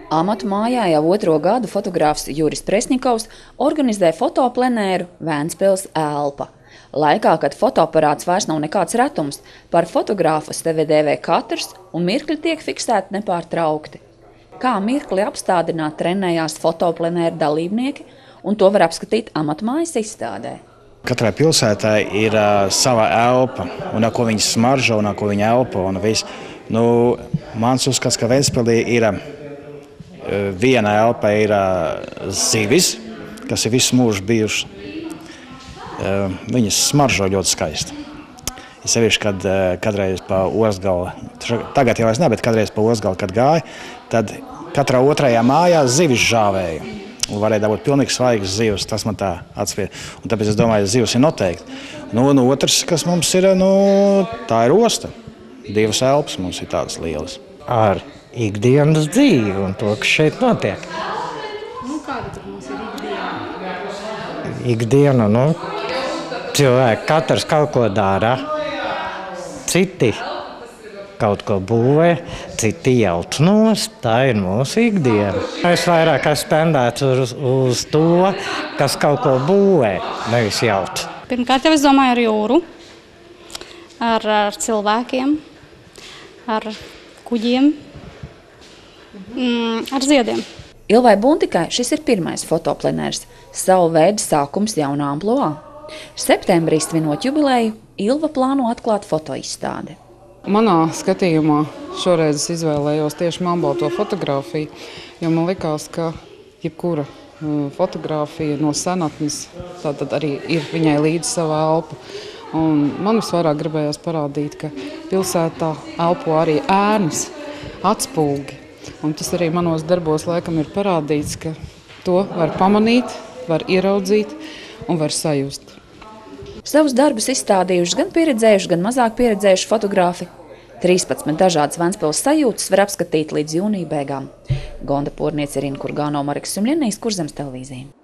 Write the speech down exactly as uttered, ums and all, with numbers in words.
Amatu mājā jau otro gadu fotogrāfs Juris Presņikovs organizē fotoplenēru Vēnspils Elpa. Laikā, kad fotoaparāts vairs nav nekāds retums, par fotogrāfu sevi dēvē katrs un mirkļi tiek fiksēti nepārtraukti. Kā mirkli apstādināt trenējās fotoplenēra dalībnieki, un to var apskatīt amatmājas izstādē. Katrai pilsētai ir uh, sava elpa, un ar ko viņa smaržo, un ar ko viņa elpo. Un viss. Nu, mans uzskats, ka Ventspilī ir uh, viena elpa, ir uh, zivis, kas ir visu mūžu bijuši. Uh, viņas smaržo ļoti skaisti. Ir sevišķi, kad uh, kādreiz pa Ostgalu, tagad jau es ne, bet kādreiz pa Ostgalu, kad gāja, tad katrā otrajā mājā zivis žāvēja. Un varēja dabūt pilnīgi svaigas zivs, tas man tā atspēja. Un tāpēc es domāju, ka zivs ir noteikti. Nu, un otrs, kas mums ir, nu, tā ir osta. Divas elpas mums ir tādas lielas. Ar ikdienas dzīvi un to, kas šeit notiek. Nu, kāda tad mums ir ikdiena? Ikdiena, nu, cilvēki katrs kaut ko dara. Citi kaut ko būvē, citi jauc nost, tā ir mūsu ikdiena. Es vairāk esmu pendēts uz, uz to, kas kaut ko būvē, nevis jauc. Pirmkārt jau es domāju ar jūru, ar, ar cilvēkiem, ar kuģiem, mm, ar ziediem. Ilvai Buntikai šis ir pirmais fotoplenērs, savu veidu sākums jaunā amploā. Septembrī svinot jubileju, Ilva plāno atklāt fotoizstādi. Manā skatījumā šoreiz es izvēlējos tieši melnbalto fotografiju, jo man likās, ka jebkura fotografija no senatnes, tātad arī ir viņai līdzi sava elpa. Un man visvairāk gribējās parādīt, ka pilsētā elpo arī ēnas, atspūgi. Un tas arī manos darbos laikam ir parādīts, ka to var pamanīt, var ieraudzīt un var sajust. Savus darbus izstādījuši gan pieredzējuši, gan mazāk pieredzējuši fotografi. trīspadsmit dažādas Ventspils sajūtas var apskatīt līdz jūnija beigām. Gonda Porniece, Irina Kurgāno, Mareks Sumļenīs, Kurzemes televīzija.